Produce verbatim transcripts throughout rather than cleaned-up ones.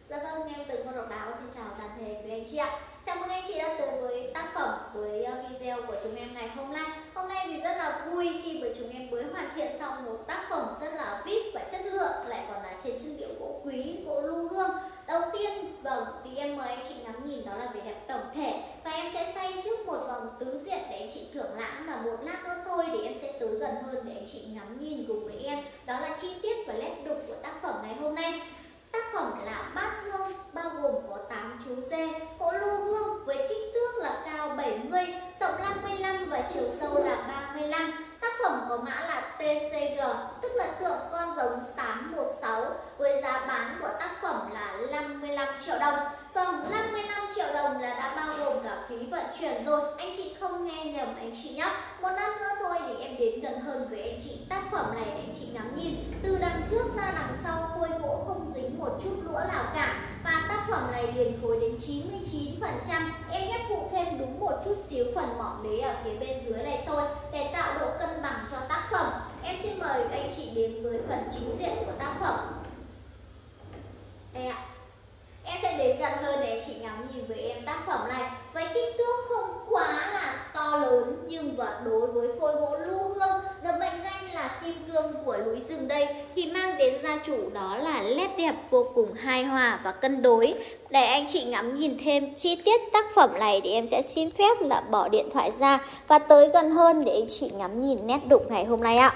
Dạ vâng, em từ Con Độc Đáo xin chào toàn thể quý anh chị ạ. Chào mừng anh chị đã tới với tác phẩm với video của chúng em ngày hôm nay. Hôm nay thì rất là vui khi mà chúng em mới hoàn thiện xong một tác phẩm rất là vip và chất lượng, lại còn là trên chất liệu gỗ quý, gỗ lưu hương. Đầu tiên, vâng, thì em mời anh chị ngắm nhìn đó là vẻ đẹp tổng thể, và em sẽ xoay trước một vòng tứ diện để anh chị thưởng lãm, và một lát nữa thôi thì em sẽ tới gần hơn để anh chị ngắm nhìn cùng với em. Đó là chi tiết và nét đục của tác phẩm ngày hôm nay. Tác phẩm là bát dương, bao gồm có tám chú dê, gỗ lưu hương với kích thước là cao bảy mươi, rộng năm mươi lăm và chiều sâu là ba mươi lăm. Tác phẩm có mã là tê xê giê, tức là tượng con giống tám một sáu, với giá bán của tác phẩm là năm mươi lăm triệu đồng. Vâng, năm mươi lăm triệu đồng là đã bao gồm cả phí vận chuyển rồi, anh chị không nghe nhầm anh chị nhé. Một năm nữa thôi thì em đến gần hơn với anh chị. Tác phẩm này để anh chị ngắm nhìn, từ đằng trước ra đằng sau phôi gỗ không dính một chút lũa nào cả, và tác phẩm này liền khối đến chín mươi chín phần trăm. Em ghép phụ thêm đúng một chút xíu phần mỏng đế ở phía bên dưới này thôi để tạo độ cân bằng cho tác phẩm. Em xin mời anh chị đến với phần chính diện của tác phẩm. Đây ạ. Em sẽ đến gần hơn để anh chị ngắm nhìn với em tác phẩm này. Với kích thước không quá là to lớn, nhưng và đối với phôi gỗ lưu hương được mệnh danh là kim cương của núi rừng đây, thì mang đến gia chủ đó là nét đẹp vô cùng hài hòa và cân đối. Để anh chị ngắm nhìn thêm chi tiết tác phẩm này thì em sẽ xin phép là bỏ điện thoại ra và tới gần hơn để anh chị ngắm nhìn nét đục ngày hôm nay ạ.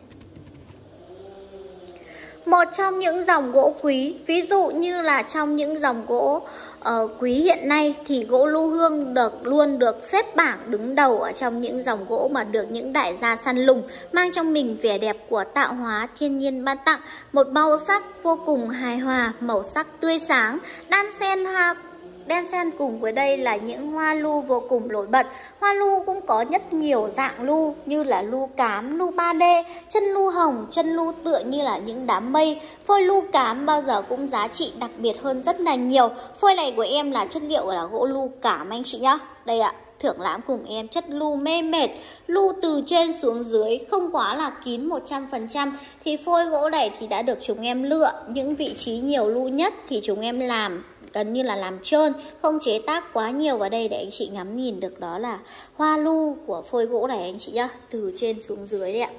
Một trong những dòng gỗ quý, ví dụ như là trong những dòng gỗ uh, quý hiện nay thì gỗ lưu hương được luôn được xếp bảng đứng đầu ở trong những dòng gỗ mà được những đại gia săn lùng, mang trong mình vẻ đẹp của tạo hóa thiên nhiên ban tặng, một màu sắc vô cùng hài hòa, màu sắc tươi sáng, đan xen hoa đen xen cùng với đây là những hoa lu vô cùng nổi bật. Hoa lu cũng có rất nhiều dạng lu, như là lu cám, lu ba D, chân lu hồng, chân lu tựa như là những đám mây. Phôi lu cám bao giờ cũng giá trị đặc biệt hơn rất là nhiều. Phôi này của em là chất liệu là gỗ lu cám anh chị nhá. Đây ạ, thưởng lãm cùng em chất lu mê mệt, lu từ trên xuống dưới không quá là kín một trăm phần trăm. Thì phôi gỗ này thì đã được chúng em lựa những vị trí nhiều lu nhất thì chúng em làm gần như là làm trơn, không chế tác quá nhiều vào đây để anh chị ngắm nhìn được đó là hoa lu của phôi gỗ này anh chị nhá, từ trên xuống dưới đấy ạ.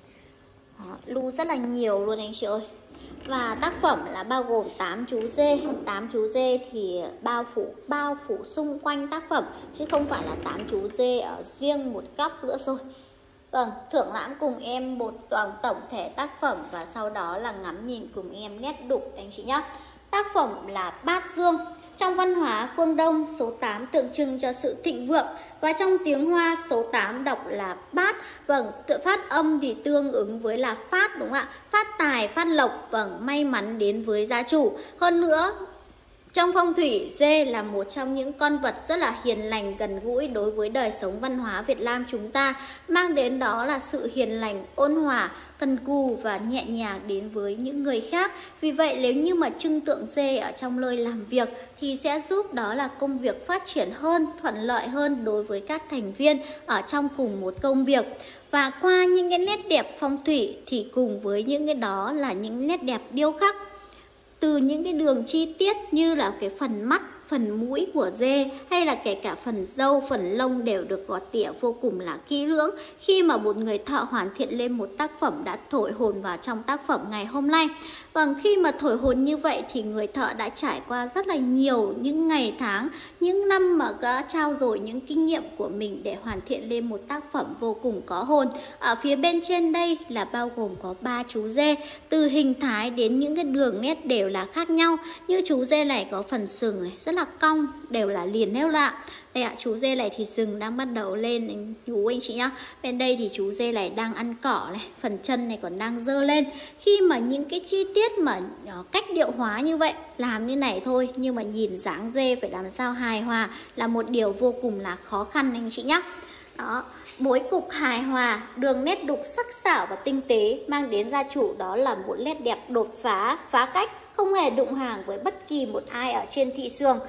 Đó, lu rất là nhiều luôn anh chị ơi. Và tác phẩm là bao gồm tám chú dê, tám chú dê thì bao phủ bao phủ xung quanh tác phẩm chứ không phải là tám chú dê ở riêng một góc nữa rồi. Vâng, thưởng lãm cùng em một toàn tổng thể tác phẩm và sau đó là ngắm nhìn cùng em nét đục anh chị nhé. Tác phẩm là bát dương. Trong văn hóa phương Đông, số tám tượng trưng cho sự thịnh vượng, và trong tiếng Hoa số tám đọc là bát. Vâng, tự phát âm thì tương ứng với là phát đúng không ạ? Phát tài, phát lộc, vâng, may mắn đến với gia chủ. Hơn nữa, trong phong thủy, dê là một trong những con vật rất là hiền lành, gần gũi đối với đời sống văn hóa Việt Nam chúng ta, mang đến đó là sự hiền lành, ôn hòa, cần cù và nhẹ nhàng đến với những người khác. Vì vậy nếu như mà trưng tượng dê ở trong nơi làm việc thì sẽ giúp đó là công việc phát triển hơn, thuận lợi hơn đối với các thành viên ở trong cùng một công việc. Và qua những cái nét đẹp phong thủy thì cùng với những cái đó là những nét đẹp điêu khắc, từ những cái đường chi tiết như là cái phần mắt, phần mũi của dê hay là kể cả phần râu, phần lông đều được gọt tỉa vô cùng là kỹ lưỡng. Khi mà một người thợ hoàn thiện lên một tác phẩm đã thổi hồn vào trong tác phẩm ngày hôm nay. Vâng, khi mà thổi hồn như vậy thì người thợ đã trải qua rất là nhiều những ngày tháng, những năm mà đã trao dồi những kinh nghiệm của mình để hoàn thiện lên một tác phẩm vô cùng có hồn. Ở phía bên trên đây là bao gồm có ba chú dê, từ hình thái đến những cái đường nét đều là khác nhau. Như chú dê này có phần sừng này rất là cong, đều là liền nêu lạ. Đây ạ, chú dê này thì sừng đang bắt đầu lên chú anh chị nhá. Bên đây thì chú dê này đang ăn cỏ này, phần chân này còn đang dơ lên. Khi mà những cái chi tiết mà cách điệu hóa như vậy, làm như này thôi, nhưng mà nhìn dáng dê phải làm sao hài hòa là một điều vô cùng là khó khăn anh chị nhá. Đó, bối cục hài hòa, đường nét đục sắc sảo và tinh tế, mang đến gia chủ đó là một nét đẹp đột phá, phá cách, không hề đụng hàng với bất kỳ một ai ở trên thị trường.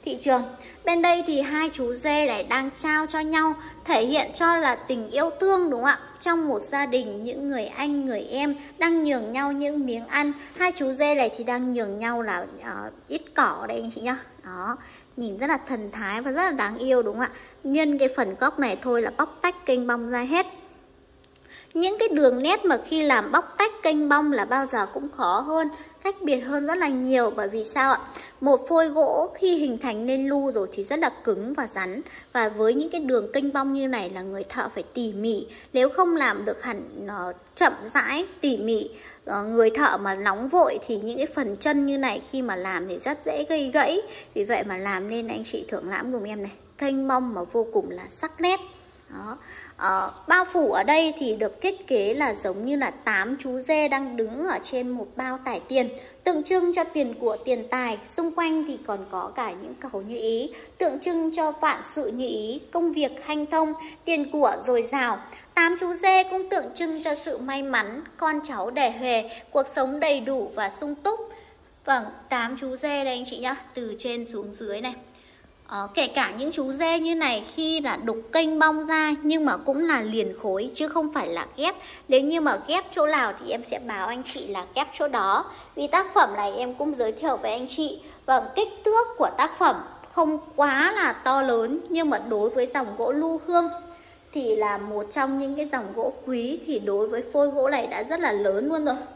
thị trường. Bên đây thì hai chú dê này đang trao cho nhau, thể hiện cho là tình yêu thương đúng không ạ? Trong một gia đình, những người anh, người em đang nhường nhau những miếng ăn. Hai chú dê này thì đang nhường nhau là uh, ít cỏ đây anh chị nhá. Đó, nhìn rất là thần thái và rất là đáng yêu đúng không ạ? Nhân cái phần gốc này thôi là bóc tách kênh bong ra hết. Những cái đường nét mà khi làm bóc tách kênh bong là bao giờ cũng khó hơn, cách biệt hơn rất là nhiều. Bởi vì sao ạ? Một phôi gỗ khi hình thành nên lu rồi thì rất là cứng và rắn. Và với những cái đường kênh bong như này là người thợ phải tỉ mỉ. Nếu không làm được hẳn nó chậm rãi, tỉ mỉ, người thợ mà nóng vội thì những cái phần chân như này khi mà làm thì rất dễ gây gãy. Vì vậy mà làm nên anh chị thưởng lãm cùng em này, kênh bong mà vô cùng là sắc nét. Đó. Ờ, bao phủ ở đây thì được thiết kế là giống như là tám chú dê đang đứng ở trên một bao tải tiền, tượng trưng cho tiền của, tiền tài. Xung quanh thì còn có cả những cầu như ý, tượng trưng cho vạn sự như ý, công việc hanh thông, tiền của dồi dào. Tám chú dê cũng tượng trưng cho sự may mắn, con cháu đẻ huề, cuộc sống đầy đủ và sung túc. Vâng, tám chú dê đây anh chị nhá, từ trên xuống dưới này. Ờ, kể cả những chú dê như này khi là đục kênh bong ra nhưng mà cũng là liền khối chứ không phải là ghép. Nếu như mà ghép chỗ nào thì em sẽ báo anh chị là ghép chỗ đó. Vì tác phẩm này em cũng giới thiệu với anh chị. Vâng, kích thước của tác phẩm không quá là to lớn, nhưng mà đối với dòng gỗ lưu hương thì là một trong những cái dòng gỗ quý, thì đối với phôi gỗ này đã rất là lớn luôn rồi.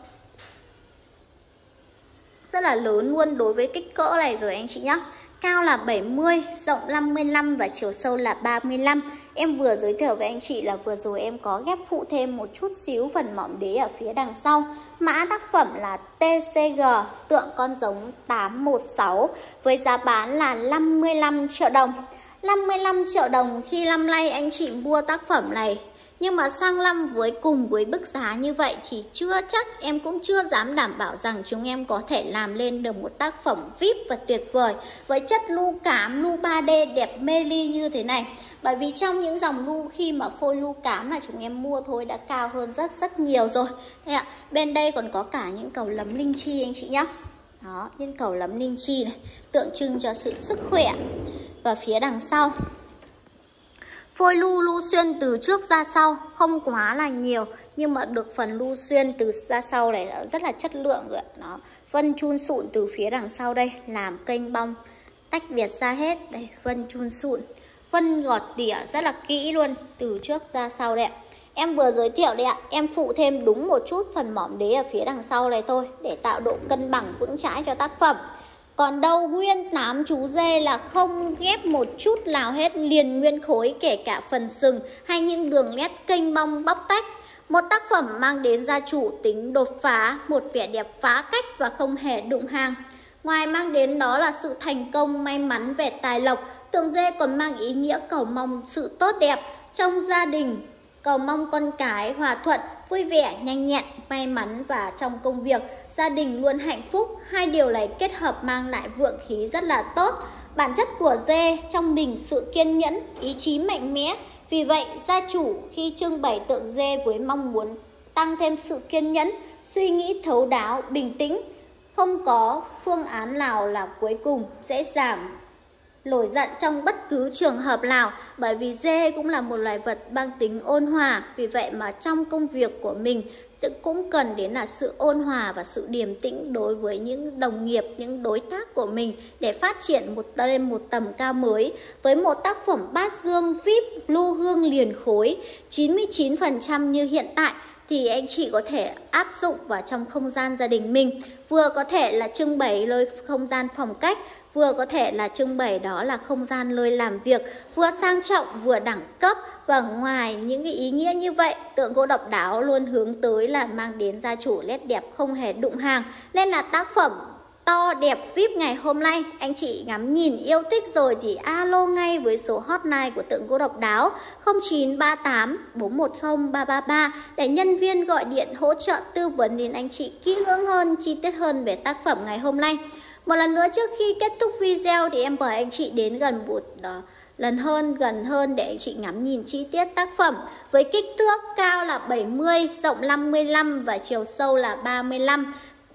Rất là lớn luôn đối với kích cỡ này rồi anh chị nhé. Cao là bảy mươi, rộng năm mươi lăm và chiều sâu là ba mươi lăm. Em vừa giới thiệu với anh chị là vừa rồi em có ghép phụ thêm một chút xíu phần mỏm đế ở phía đằng sau. Mã tác phẩm là tê xê giê, tượng con giống tám một sáu, với giá bán là năm mươi lăm triệu đồng. năm mươi lăm triệu đồng khi năm nay anh chị mua tác phẩm này. Nhưng mà sang năm với cùng với bức giá như vậy thì chưa chắc, em cũng chưa dám đảm bảo rằng chúng em có thể làm lên được một tác phẩm vê i pê và tuyệt vời với chất lu cám, lu ba đê đẹp mê ly như thế này. Bởi vì trong những dòng lu khi mà phôi lu cám là chúng em mua thôi đã cao hơn rất rất nhiều rồi. Đây ạ, bên đây còn có cả những cầu lấm linh chi anh chị nhé. Đó, những cầu lấm linh chi này, tượng trưng cho sự sức khỏe. Và phía đằng sau, phôi lu lu xuyên từ trước ra sau, không quá là nhiều nhưng mà được phần lu xuyên từ ra sau này là rất là chất lượng rồi. Đó, vân chun sụn từ phía đằng sau đây làm kênh bong tách biệt ra hết. Đây, vân chun sụn, vân gọt tỉa rất là kỹ luôn từ trước ra sau đây ạ. Em vừa giới thiệu đây ạ, em phụ thêm đúng một chút phần mỏm đế ở phía đằng sau này thôi để tạo độ cân bằng vững chãi cho tác phẩm. Còn đâu nguyên tám chú dê là không ghép một chút nào hết, liền nguyên khối, kể cả phần sừng hay những đường nét kênh bong bóc tách. Một tác phẩm mang đến gia chủ tính đột phá, một vẻ đẹp phá cách và không hề đụng hàng. Ngoài mang đến đó là sự thành công, may mắn về tài lộc, tượng dê còn mang ý nghĩa cầu mong sự tốt đẹp trong gia đình, cầu mong con cái hòa thuận, vui vẻ, nhanh nhẹn, may mắn và trong công việc, gia đình luôn hạnh phúc. Hai điều này kết hợp mang lại vượng khí rất là tốt. Bản chất của dê trong mình sự kiên nhẫn, ý chí mạnh mẽ. Vì vậy, gia chủ khi trưng bày tượng dê với mong muốn tăng thêm sự kiên nhẫn, suy nghĩ thấu đáo, bình tĩnh. Không có phương án nào là cuối cùng dễ dàng nổi giận trong bất cứ trường hợp nào, bởi vì dê cũng là một loài vật mang tính ôn hòa. Vì vậy mà trong công việc của mình cũng cần đến là sự ôn hòa và sự điềm tĩnh đối với những đồng nghiệp, những đối tác của mình để phát triển một lên một tầm cao mới. Với một tác phẩm bát dương vê i pê lưu hương liền khối chín mươi chín phần trăm như hiện tại thì anh chị có thể áp dụng vào trong không gian gia đình mình. Vừa có thể là trưng bày nơi không gian phòng khách, vừa có thể là trưng bày đó là không gian nơi làm việc, vừa sang trọng vừa đẳng cấp. Và ngoài những cái ý nghĩa như vậy, tượng gỗ độc đáo luôn hướng tới là mang đến gia chủ nét đẹp không hề đụng hàng. Nên là tác phẩm to đẹp vê i pê ngày hôm nay anh chị ngắm nhìn yêu thích rồi thì alo ngay với số hotline của tượng gỗ độc đáo không chín ba tám bốn một không ba ba ba để nhân viên gọi điện hỗ trợ tư vấn đến anh chị kỹ lưỡng hơn, chi tiết hơn về tác phẩm ngày hôm nay. Một lần nữa trước khi kết thúc video thì em mời anh chị đến gần một đó, lần hơn gần hơn để anh chị ngắm nhìn chi tiết tác phẩm. Với kích thước cao là bảy mươi, rộng năm mươi lăm và chiều sâu là ba mươi lăm.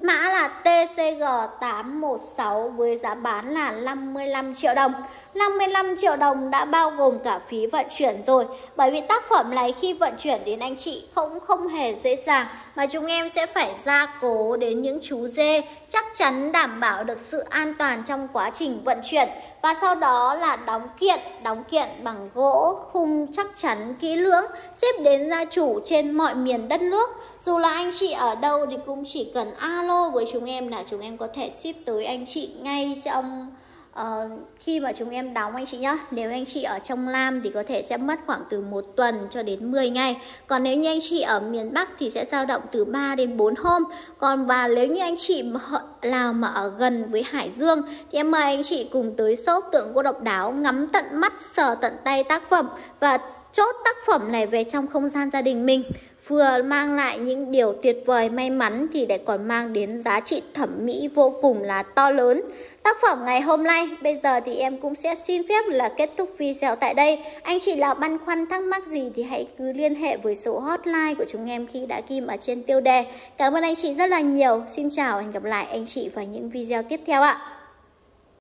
Mã là T C G tám một sáu với giá bán là năm mươi lăm triệu đồng. năm mươi lăm triệu đồng đã bao gồm cả phí vận chuyển rồi. Bởi vì tác phẩm này khi vận chuyển đến anh chị cũng không hề dễ dàng, mà chúng em sẽ phải gia cố đến những chú dê, chắc chắn đảm bảo được sự an toàn trong quá trình vận chuyển. Và sau đó là đóng kiện, đóng kiện bằng gỗ khung chắc chắn kỹ lưỡng, ship đến gia chủ trên mọi miền đất nước. Dù là anh chị ở đâu thì cũng chỉ cần alo với chúng em là chúng em có thể ship tới anh chị ngay trong uh, khi mà chúng em đóng anh chị nhé. Nếu anh chị ở trong Nam thì có thể sẽ mất khoảng từ một tuần cho đến mười ngày. Còn nếu như anh chị ở miền Bắc thì sẽ dao động từ ba đến bốn hôm. Còn và nếu như anh chị nào mà ở gần với Hải Dương thì em mời anh chị cùng tới shop Tượng Gỗ Độc Đáo, ngắm tận mắt, sờ tận tay tác phẩm và chốt tác phẩm này về trong không gian gia đình mình. Vừa mang lại những điều tuyệt vời may mắn thì lại còn mang đến giá trị thẩm mỹ vô cùng là to lớn. Tác phẩm ngày hôm nay bây giờ thì em cũng sẽ xin phép là kết thúc video tại đây. Anh chị nào băn khoăn thắc mắc gì thì hãy cứ liên hệ với số hotline của chúng em khi đã ghim ở trên tiêu đề. Cảm ơn anh chị rất là nhiều. Xin chào và hẹn gặp lại anh chị vào những video tiếp theo ạ.